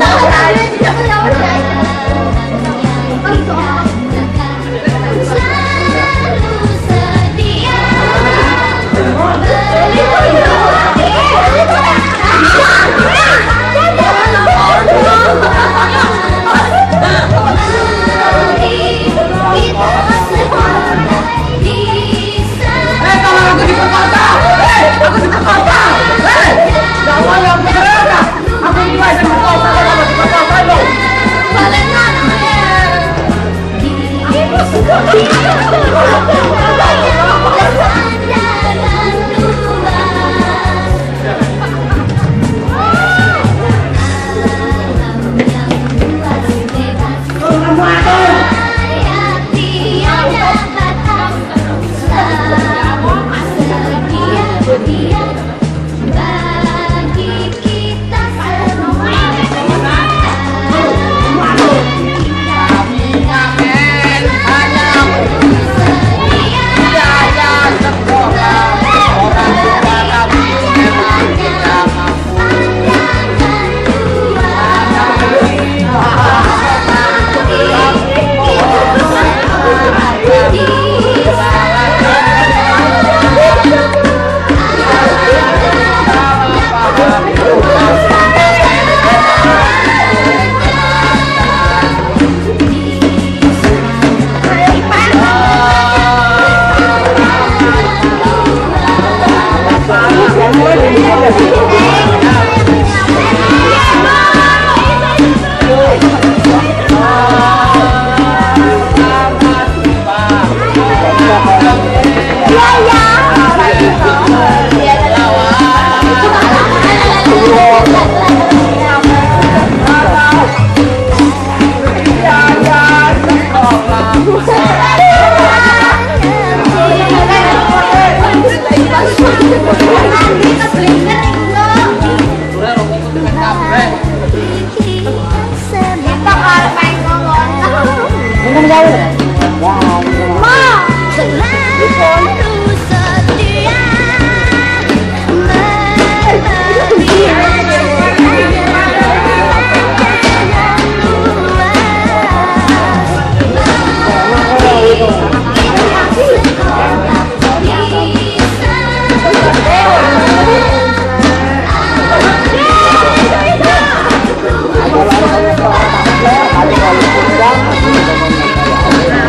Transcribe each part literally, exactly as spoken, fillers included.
Halo,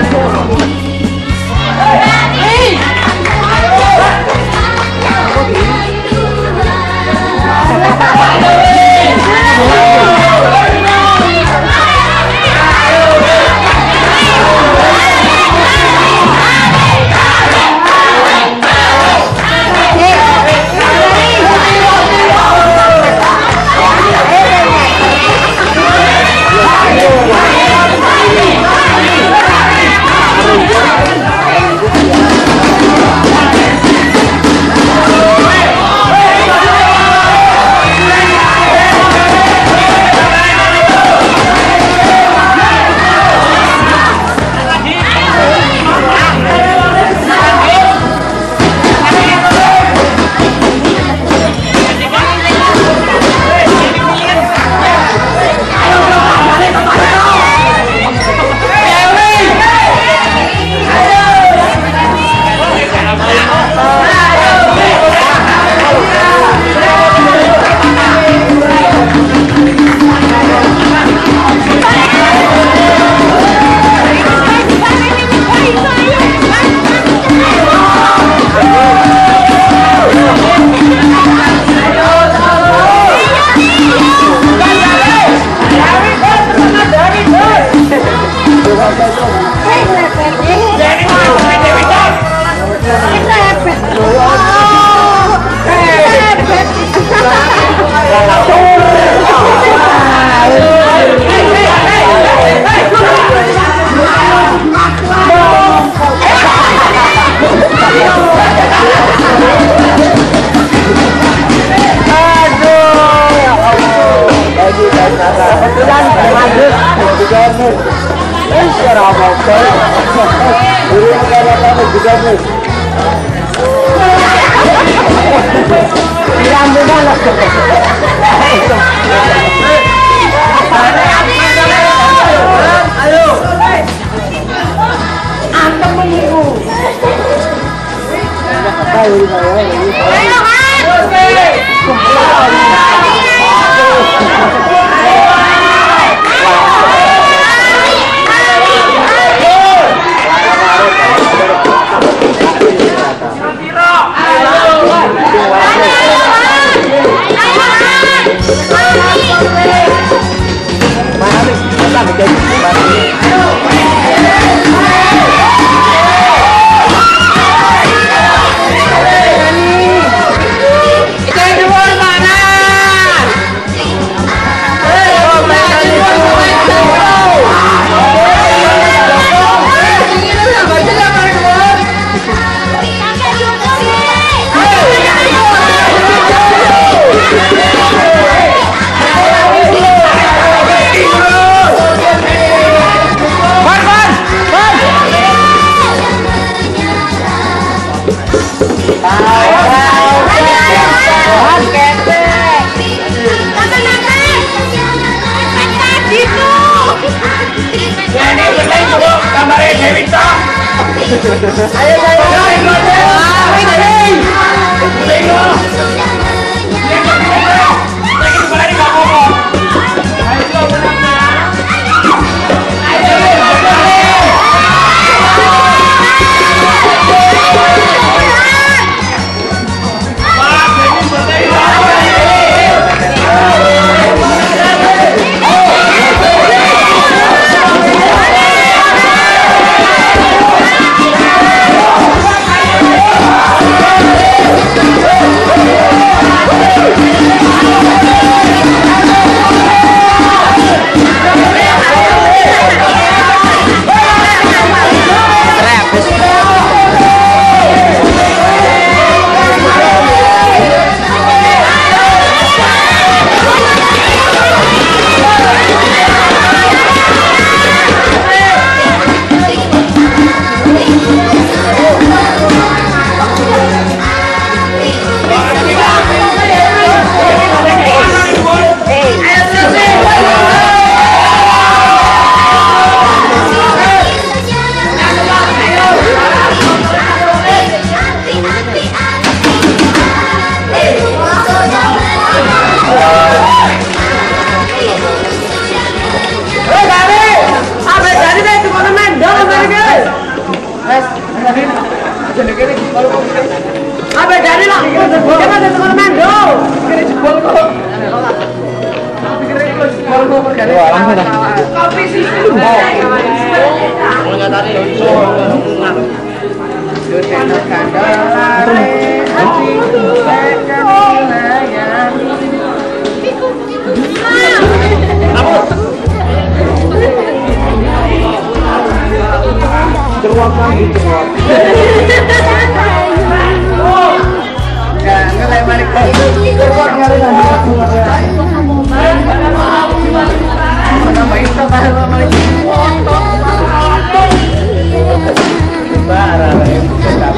Gambarnya Dewi Cok. Ayo saya. Apa dari lah? Jangan ada teman mendo. Kira jebol kok. Kira jebol kok pergane. Kopi sih. Oh, enggak tadi. Dunia kandalare. Terwakan di terwak. Ya, ngelai balik lagi. Terwak nyari lagi. Mana main sama sama lagi. Bara lah yang tetap.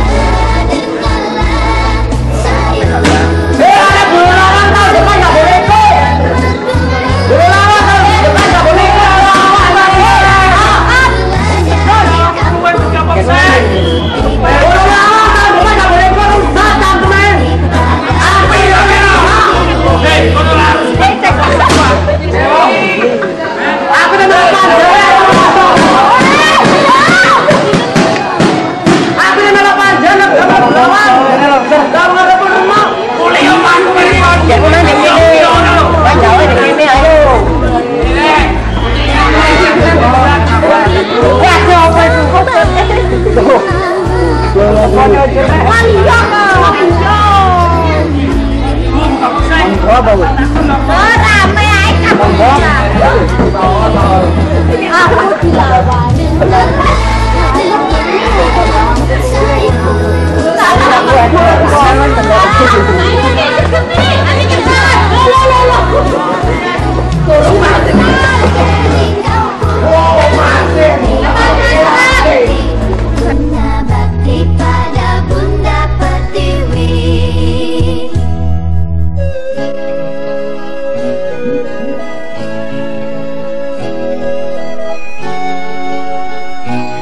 Eh, ada bulanan tau depan enggak boleh ikut. Bulanan tau depan enggak boleh ikut. Thank you.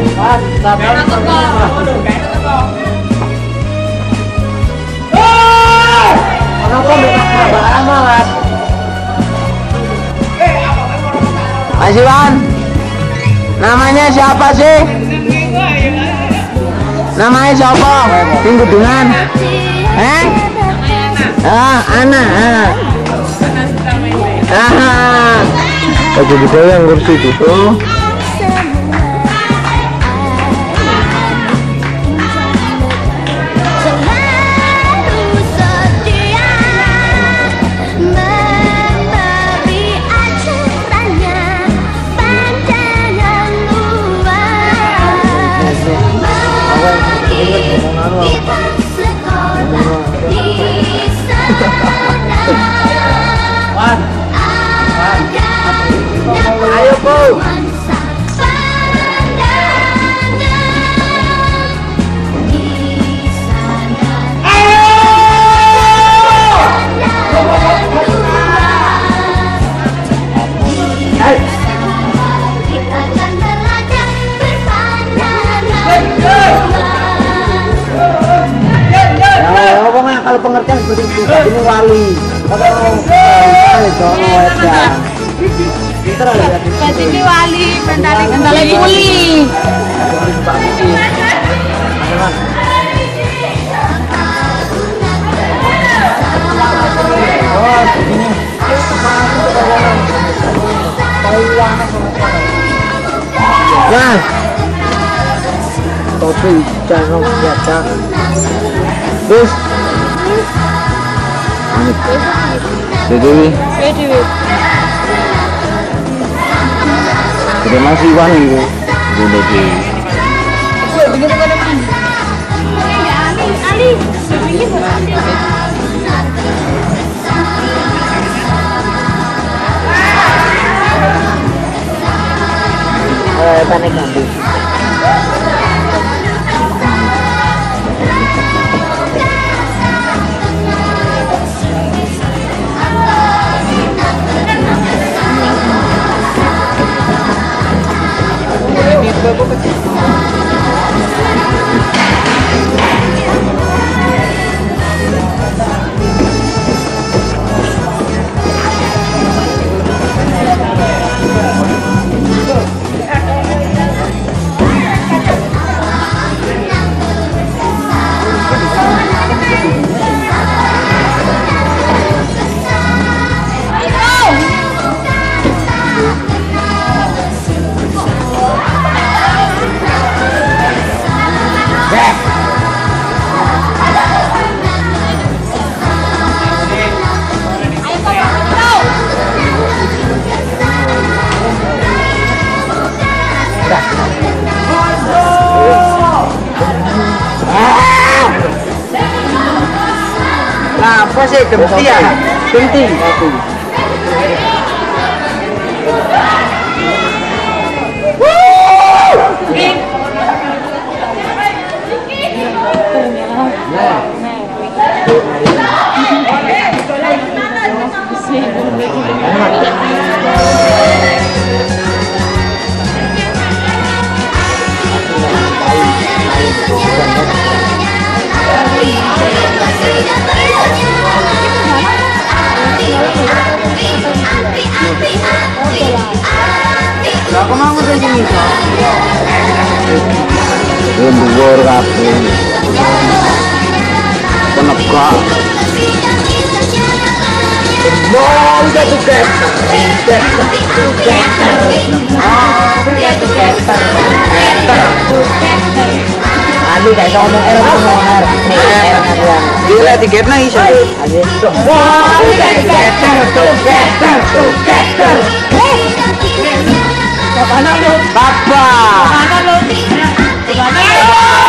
Mas Iwan, namanya siapa sih? Namanya siapa? Tinggu dengan? Eh? Ah, Ana. Ah. Aku juga yang kursi itu tuh. Ayo Bu. Kalau pengertian seperti itu, ini wali. Ini wali, mentali mentali kuli. Nah, topi jangan biasa. Terus, Dewi. Dewi. Udah masih Iwan itu. Udah Dewi. Begitu pada mana? Ali, Ali. Eh, panik nanti. Nah, apa sih genti ya? Genti. Aku mau ke sini kok. Dhuwur kabeh. Penegak. Mau udah tugas. Ali kayak ngomong R ngomong R. R kalian. Gila tiketnya iso. Aja. Wah, tiket tugas tugas. Mana lu? Papa. Mana lu? Mana lu?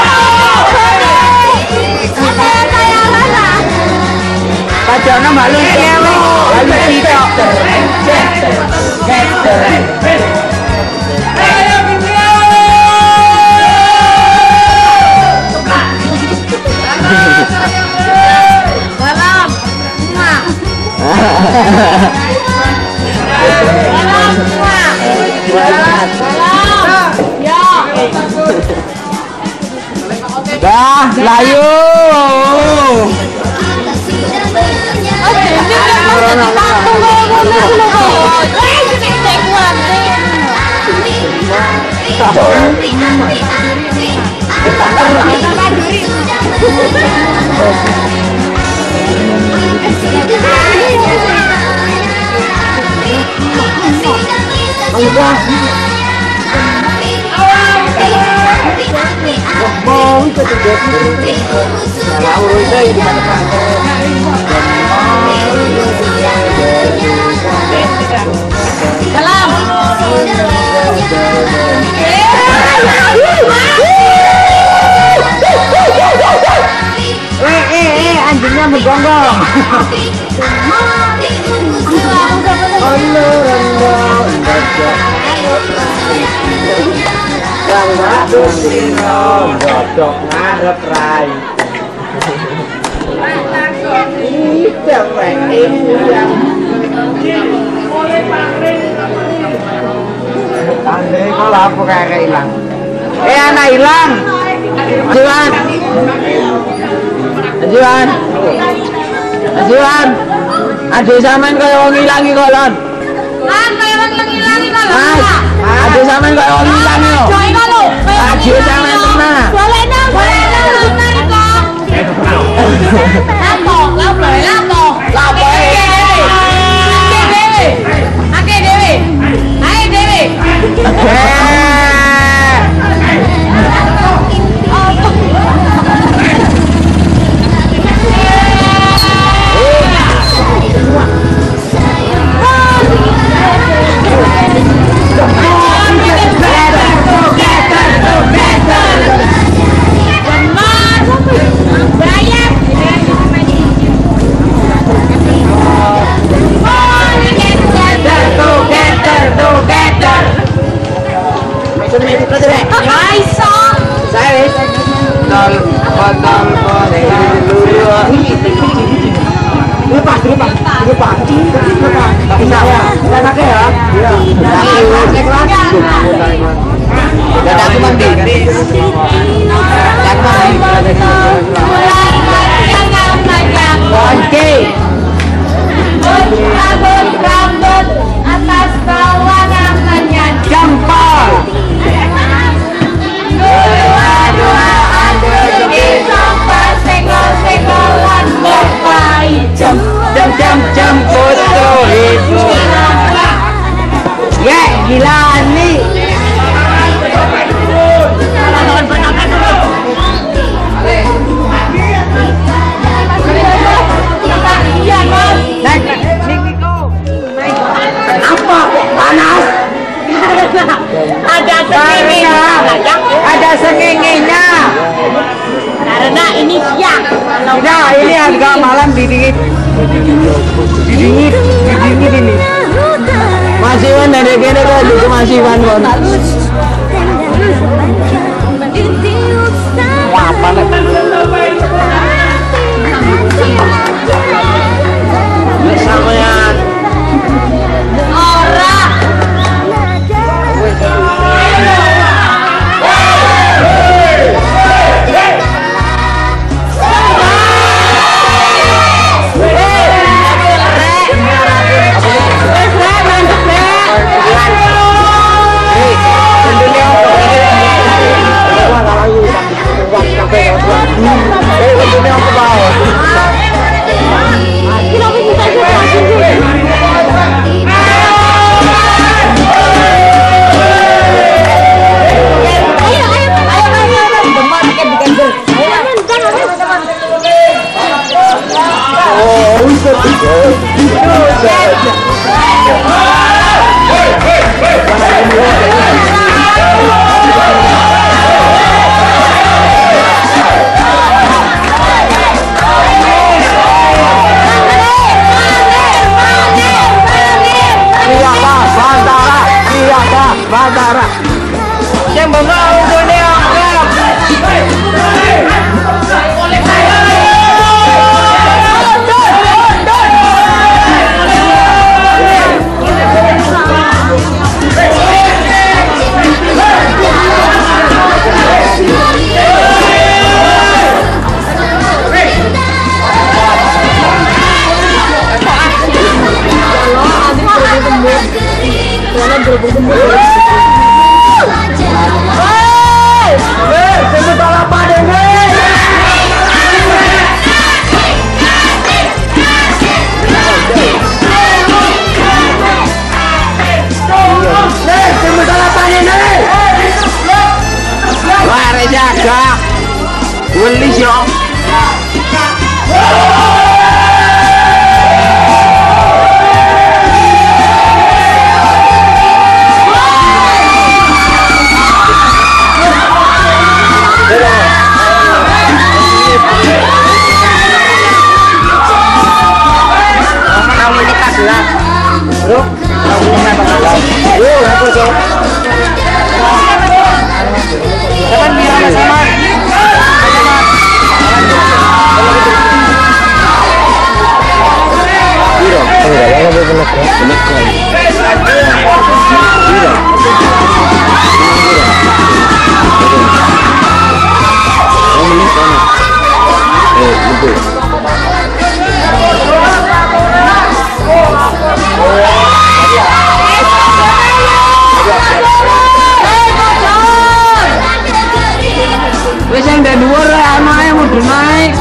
Pajana malu cewek. Malu tidak. Salam. Salam. Salam. Ya. Dah, layu. Eh, eh, eh, anjingnya menggonggong. Godok ngarep rai. Tandai kalau apa kayak hilang. Eh anak hilang. Jiwan. Jiwan. Jiwan. Aduh sampean kaya wong ilangi kolon. Kan kaya wong ilangi kolon. Mas. Aduh sampean kaya wong ilangi lho. Joy kalau. Aduh sampean tenan. Boleh dong, boleh dong, mari kok. Lapo, lapo, lapo. Lapo. Ake dewe. Ake dewe. Ayo dewe. Atas bawah namanya jempol. Dua-dua ada di tempat senggol-senggolan berpai jam jam jam jam foto itu. Ya gila nih. Apa panas? Ada senginginya. Ada senginginya. Karena ini siang. Nah, ini agak malam didingin. Didingin, didingin ini. Masih wan dari kene kok itu masih wan kon. Wah, panas. Sampean. Ora. Hey, gak welis yo. Bro, aku tuh. Kapan biar sama? Biro, enggak ya, enggak benar kan? Benar kan? Biro. Oh, ini sana. Eh, itu. Wes yang dari luar lah, anaknya mau naik.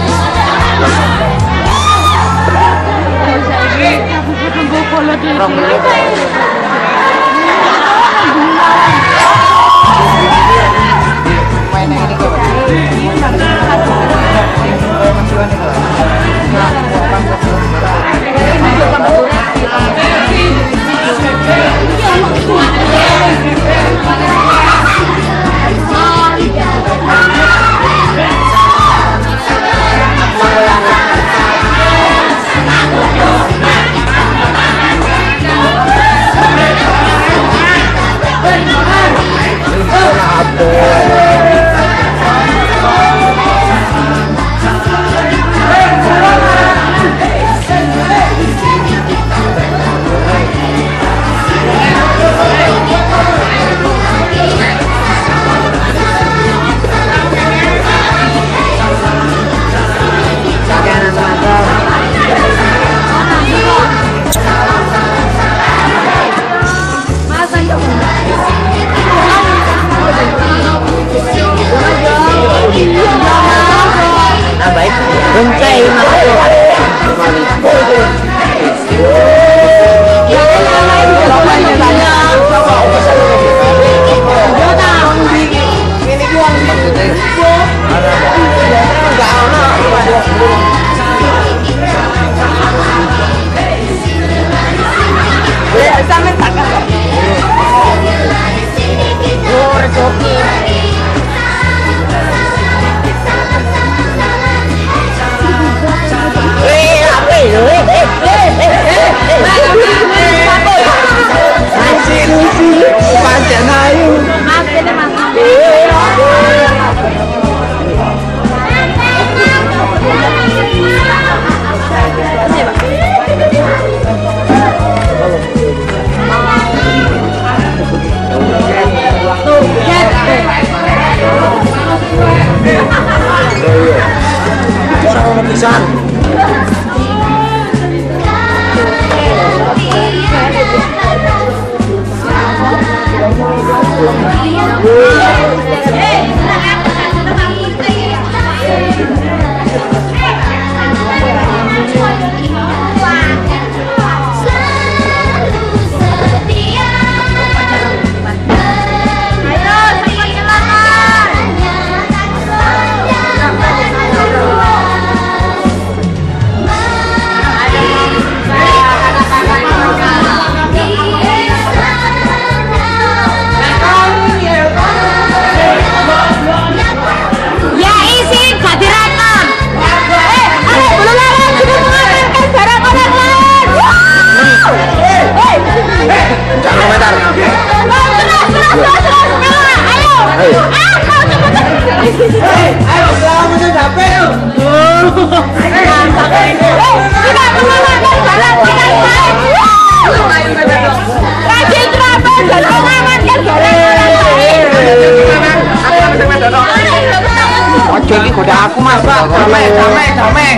Jadi goda aku mas, damai, damai, damai.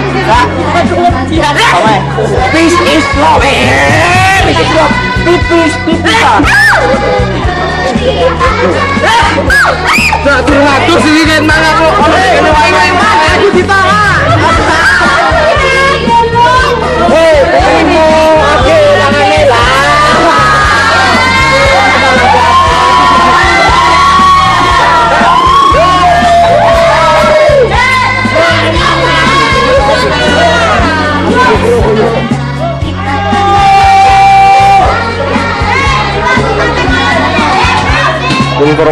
Damai. Peace is love. Peace is love. Peace, peace, tak teratur sih kan mana kok? Kalau wae wae mana aku ditahan. Hei, terima oke jangan lah. Hei,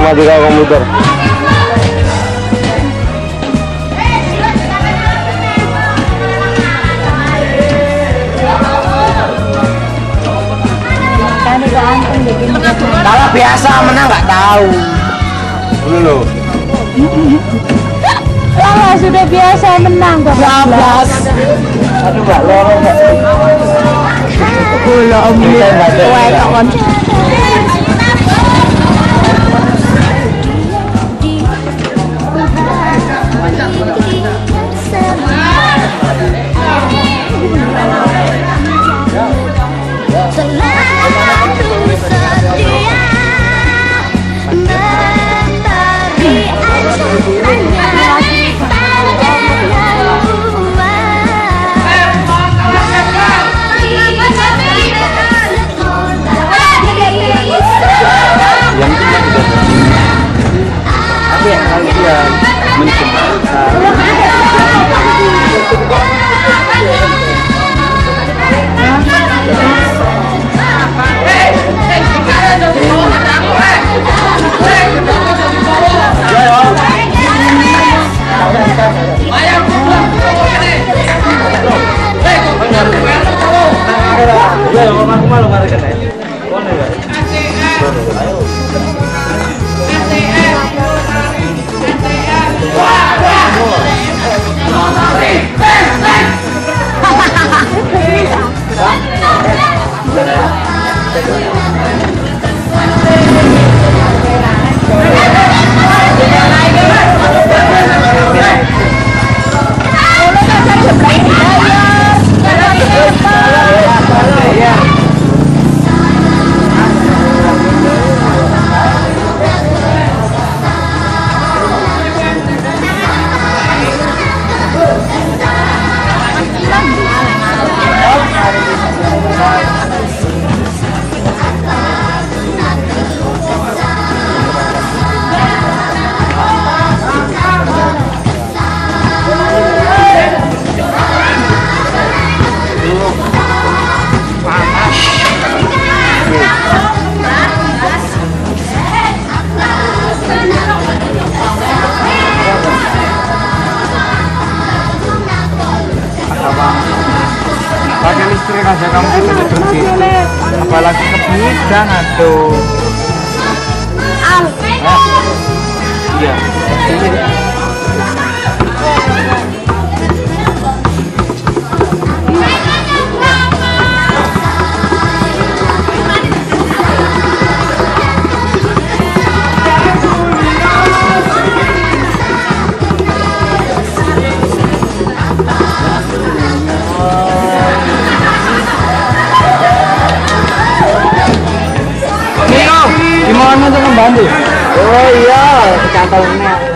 matematika komputer. Kalau biasa menang nggak tahu. Dulu loh. Kalau sudah biasa menang kok. Bablas. Aduh mbak loro mbak. Gula om wae kon. Pakai listrik aja kamu itu bersih. Apalagi kebidan aduh. Iya. Gimana tuh membantu? Oh iya, Kantongnya.